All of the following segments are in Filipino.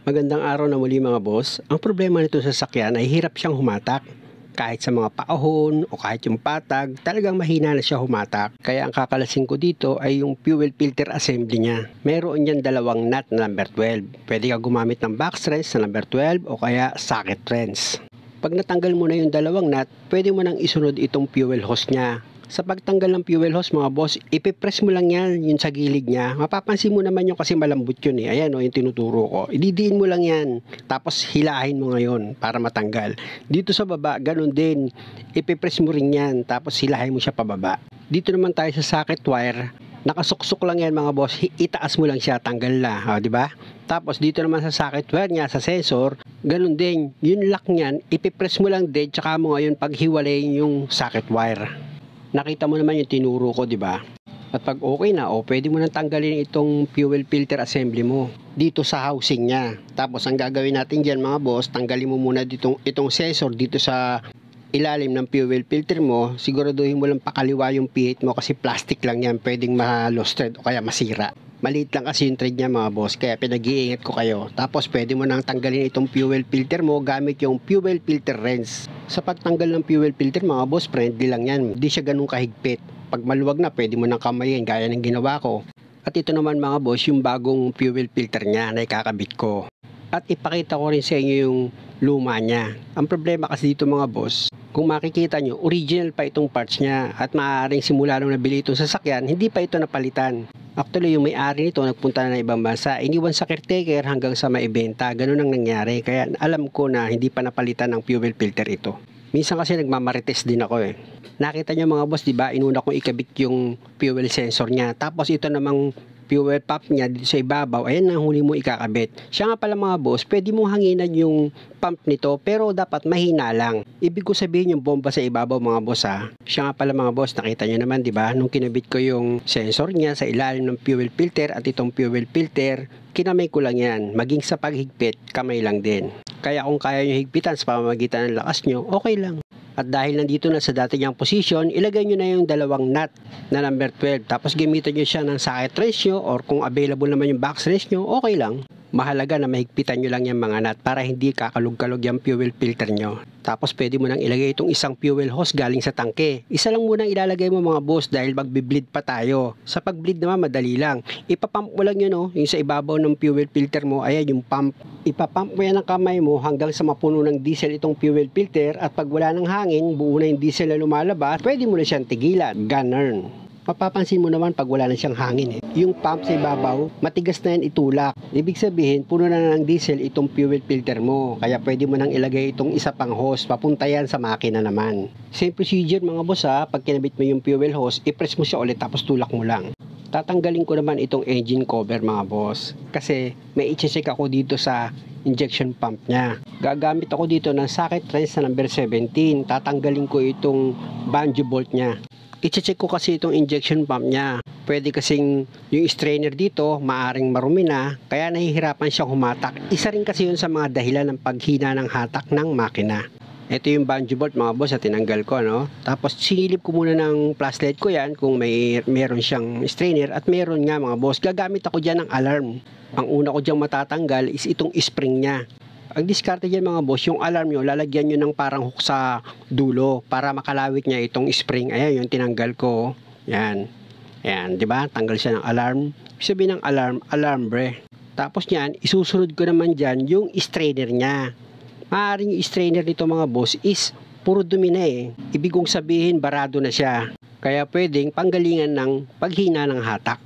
Magandang araw na muli mga boss. Ang problema nito sa sasakyan ay hirap siyang humatak. Kahit sa mga paahon o kahit yung patag, talagang mahina na siya humatak. Kaya ang kakalasin ko dito ay yung fuel filter assembly niya. Meron yan dalawang nut na number 12. Pwede ka gumamit ng box wrench na number 12 o kaya socket wrench. Pag natanggal mo na yung dalawang nut, pwede mo nang isunod itong fuel hose niya. Sa pagtanggal ng fuel hose mga boss, ipipress mo lang yan yung sa gilid niya. Mapapansin mo naman yung kasi malambot yun eh. Ayan o, yung tinuturo ko. Ididiin mo lang yan. Tapos hilahin mo ngayon para matanggal. Dito sa baba, ganun din. Ipipress mo rin yan. Tapos hilahin mo siya pababa. Dito naman tayo sa socket wire. Nakasuksok lang yan mga boss. Itaas mo lang siya, tanggal na. O, diba? Tapos dito naman sa socket wire niya, sa sensor, ganun din. Yung lock niyan, ipipress mo lang din. Tsaka mo ngayon paghiwalay yung socket wire. Nakita mo naman yung tinuro ko, di ba? At pag okay na, pwede mo nang tanggalin itong fuel filter assembly mo dito sa housing niya. Tapos ang gagawin natin diyan mga boss, tanggalin mo muna itong sensor dito sa ilalim ng fuel filter mo. Siguraduhin mo lang pakaliwa yung pihit mo kasi plastic lang yan, pwedeng ma-lost thread o kaya masira. Maliit lang kasi yung thread niya mga boss, kaya pinag-iingat ko kayo. Tapos pwede mo nang tanggalin itong fuel filter mo gamit yung fuel filter wrench. Sa pagtanggal ng fuel filter mga boss, friendly lang yan. Hindi siya ganun kahigpit. Pag maluwag na, pwede mo nang kamayin gaya ng ginawa ko. At ito naman mga boss, yung bagong fuel filter niya na ikakabit ko. At ipakita ko rin sa inyo yung luma niya. Ang problema kasi dito mga boss, kung makikita nyo, original pa itong parts niya at maaaring simula nung nabili itong sasakyan, hindi pa ito napalitan. Actually, yung may-ari nito nagpunta na ng ibang bansa, iniwan sa caretaker hanggang sa maibenta. Ganun ang nangyari. Kaya alam ko na hindi pa napalitan ng fuel filter ito. Minsan kasi nagmamarites din ako eh. Nakita nyo mga boss, diba? Inuna kong ikabit yung fuel sensor niya. Tapos ito namang fuel pump niya dito sa ibabaw, ayan ang huli mo ikakabit. Siya nga pala mga boss, pwede mong hanginan yung pump nito pero dapat mahina lang. Ibig ko sabihin yung bomba sa ibabaw mga boss ha. Siya nga pala mga boss, nakita nyo naman diba, nung kinabit ko yung sensor niya sa ilalim ng fuel filter at itong fuel filter, kinamay ko lang yan. Maging sa paghigpit, kamay lang din. Kaya kung kaya nyo higpitan sa pamamagitan ng lakas nyo, okay lang. At dahil nandito na sa dati niyang position, ilagay nyo na yung dalawang nut na number 12. Tapos gamitan nyo siya ng socket wrench nyo or kung available naman yung box wrench nyo, okay lang. Mahalaga na mahigpitan nyo lang yung mga nut para hindi kakalog-kalog yung fuel filter nyo. Tapos pwede mo nang ilagay itong isang fuel hose galing sa tangke. Isa lang munang ilalagay mo mga boss dahil magbi-bleed pa tayo. Sa pag-bleed naman madali lang. Ipapump mo lang yun yung sa ibabaw ng fuel filter mo. Ayan yung pump. Ipapump mo yan ng kamay mo hanggang sa mapuno ng diesel itong fuel filter at pag wala ng hangin, buo na yung diesel na lumalabas, pwede mo na siyang tigilan. Ganun. Mapapansin mo naman pag wala na siyang hangin eh. Yung pump sa ibabaw, matigas na yan itulak. Ibig sabihin, puno na ng diesel itong fuel filter mo. Kaya pwede mo nang ilagay itong isa pang hose. Papunta yan sa makina naman. Same procedure mga boss ha. Pag kinabit mo yung fuel hose, i-press mo siya ulit tapos tulak mo lang. Tatanggalin ko naman itong engine cover mga boss. Kasi may i-check ako dito sa injection pump niya. Gagamit ako dito ng socket wrench na number 17. Tatanggalin ko itong banjo bolt niya. I-check ko kasi itong injection pump niya. Pwede kasing yung strainer dito maaring marumi na, kaya nahihirapan siyang humatak. Isa rin kasi yun sa mga dahilan ng paghina ng hatak ng makina. Ito yung banjo bolt mga boss at tinanggal ko no. Tapos sinilip ko muna ng flashlight ko yan kung meron siyang strainer at meron nga mga boss. Gagamit ako dyan ng alarm. Ang una ko dyan matatanggal is itong spring niya. Ang diskarte dyan mga boss, yung alarm nyo, lalagyan nyo ng parang hook sa dulo para makalawit niya itong spring. Ayan, yung tinanggal ko. Yan. Yan, di ba? Tanggal siya ng alarm. Sabihin ng alarm, alarm bre. Tapos yan, isusunod ko naman dyan yung strainer niya. Maaaring yung strainer nito mga boss is puro dumi na eh. Ibig kong sabihin, barado na siya. Kaya pwedeng panggalingan ng paghina ng hatak.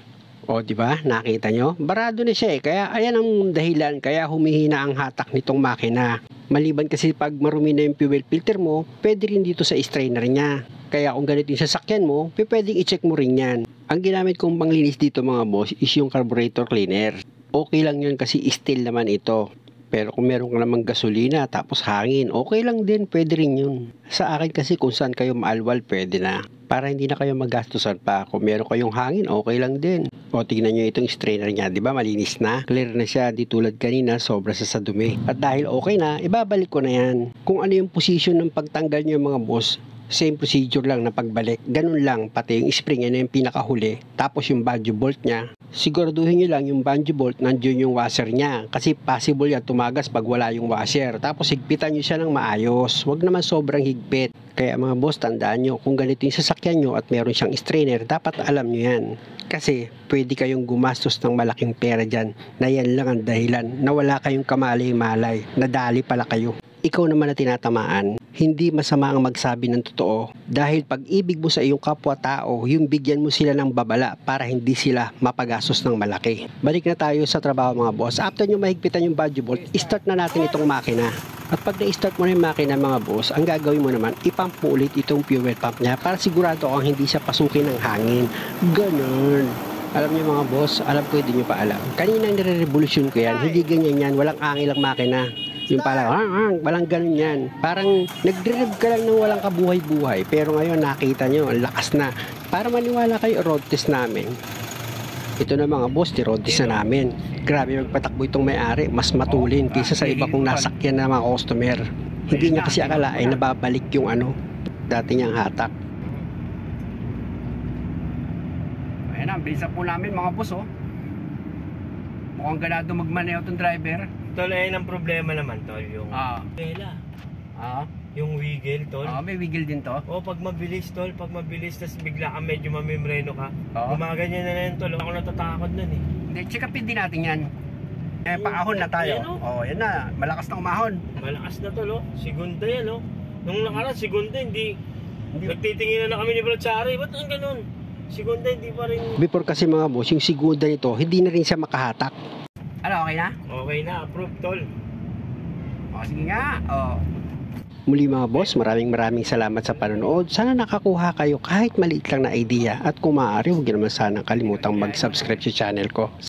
O, di ba? Nakita nyo? Barado na siya eh. Kaya ayan ang dahilan kaya humihina ang hatak nitong makina. Maliban kasi pag marumi na yung fuel filter mo, pwede rin dito sa strainer niya. Kaya kung ganito yung sasakyan mo, pwedeng i-check mo rin yan. Ang ginamit kong panglinis dito mga boss is yung carburetor cleaner. Okay lang yun kasi steel naman ito. Pero kung meron ka namang gasolina tapos hangin, okay lang din, pwede rin yun. Sa akin kasi kung saan kayo maalwal, pwede na. Para hindi na kayo magastusan pa. Kung meron kayong hangin, okay lang din. O tingnan nyo itong strainer niya, di ba malinis na? Clear na siya, di tulad kanina, sobra sa dumi. At dahil okay na, ibabalik ko na yan. Kung ano yung position ng pagtanggal nyo mga boss, same procedure lang na pagbalik. Ganun lang, pati yung spring, ano yung pinakahuli. Tapos yung badge bolt niya, Siguraduhin nyo lang yung bungee bolt nandiyon yung washer niya kasi possible yan tumagas pag wala yung washer. Tapos higpitan nyo siya ng maayos, wag naman sobrang higpit. Kaya mga boss, tandaan nyo, kung ganito yung sasakyan nyo at meron siyang strainer, dapat alam nyo yan. Kasi pwede kayong gumastos ng malaking pera dyan na yan lang ang dahilan na wala kayong kamalay-malay, nadali pala kayo. Ikaw naman na tinatamaan, hindi masama ang magsabi ng totoo dahil pag-ibig mo sa iyong kapwa-tao, yung bigyan mo sila ng babala para hindi sila mapagastos ng malaki. Balik na tayo sa trabaho mga boss. After nyo mahigpitan yung bungee bolt, start na natin itong makina. At pag na-start mo na yung makina mga boss, ang gagawin mo naman, ipump mo ulit itong fuel pump niya para sigurado kang hindi siya pasukin ng hangin. Ganun. Alam niyo mga boss, alam ko hindi nyo pa alam. Kanina nire-revolution ko yan, hindi ganyan yan, walang angil ang makina. Yung pala, walang ganun yan. Parang nagdrive ka lang ng walang kabuhay-buhay. Pero ngayon nakita nyo, ang lakas na. Para maniwala kayo, road test namin. Ito na mga boss, road test na namin. Grabe magpatakbo itong may-ari, mas matulin kaysa sa iba kong nasakyan na mga customer. Hindi niya kasi akalain na babalik yung dati niyang hatak. Ayan ang bilisan po namin mga boss Mukhang ganado magmaneho itong driver. Tol, ayun ang problema naman, tol, yung tela. Yung wiggle, tol. May wiggle din to. Pag mabilis, tol, tas bigla ka medyo mamimreno ka. Gumaganyan na yan, tol. Ako natatakot nun eh. Hindi, check upin din natin yan. Paahon na tayo. Yan na. Malakas na umahon. Malakas na, tol, Segunda yan, Nung nakaraan, segunda, hindi. Nagtitingin na kami ni Brad Chari. Ba't ang ganun? Segunda, hindi pa rin. Before kasi mga boss, yung segunda nito, hindi na rin siya makahatak. Okay na? Okay na, approve, tol. Sige nga. Muli mga boss, maraming salamat sa panonood. Sana nakakuha kayo kahit maliit lang na idea. At kung maaari, huwag naman sana kalimutang mag-subscribe sa channel ko.